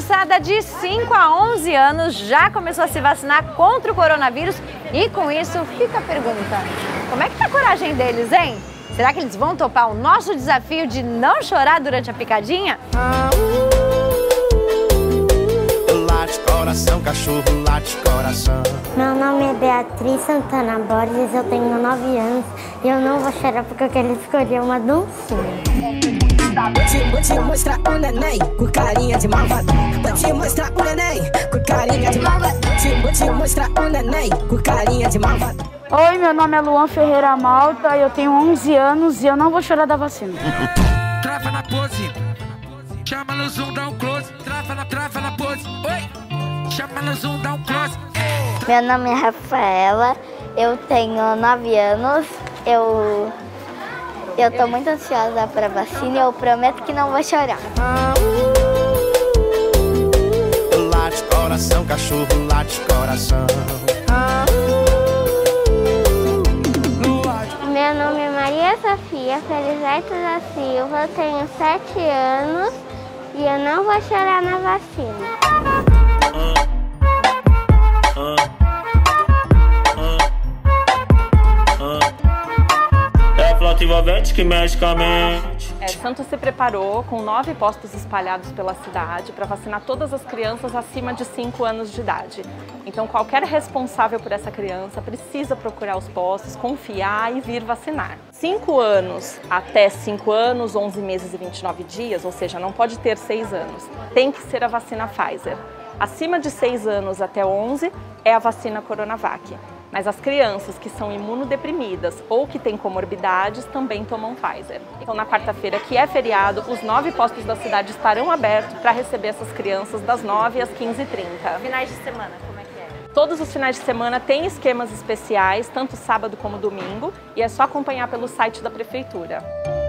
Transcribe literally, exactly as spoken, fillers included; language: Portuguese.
criançada de cinco a onze anos já começou a se vacinar contra o coronavírus e com isso fica a pergunta, como é que tá a coragem deles, hein? Será que eles vão topar o nosso desafio de não chorar durante a picadinha? Late coração, cachorro, late coração. Meu nome é Beatriz Santana Borges, eu tenho nove anos e eu não vou chorar porque eu quero escolher uma dancinha. Vou te mostrar o neném com carinha de malvado. Vou te mostrar o neném com carinha de malvado. Vou te mostrar o neném com carinha de malvado. Oi, meu nome é Luan Ferreira Malta, eu tenho onze anos e eu não vou chorar da vacina. Trava na pose, chama no zoom, dá um close. Trava na, trava na pose, oi, chama no zoom, dá um close. Meu nome é Rafaela, eu tenho nove anos, eu, eu tô muito ansiosa pra vacina e eu prometo que não vou chorar. Late coração, cachorro, late coração. Meu nome é Maria Sofia Felizardo da Silva, eu tenho sete anos e eu não vou chorar na vacina. É flauta envolvente que mexe com a mente. É, Santos se preparou com nove postos espalhados pela cidade para vacinar todas as crianças acima de cinco anos de idade. Então, qualquer responsável por essa criança precisa procurar os postos, confiar e vir vacinar. cinco anos até cinco anos, onze meses e vinte e nove dias, ou seja, não pode ter seis anos, tem que ser a vacina Pfizer. Acima de seis anos até onze é a vacina Coronavac. Mas as crianças que são imunodeprimidas ou que têm comorbidades também tomam Pfizer. Então, na quarta-feira, que é feriado, os nove postos da cidade estarão abertos para receber essas crianças das nove às quinze e trinta. Finais de semana, como é que é? Todos os finais de semana têm esquemas especiais, tanto sábado como domingo, e é só acompanhar pelo site da prefeitura.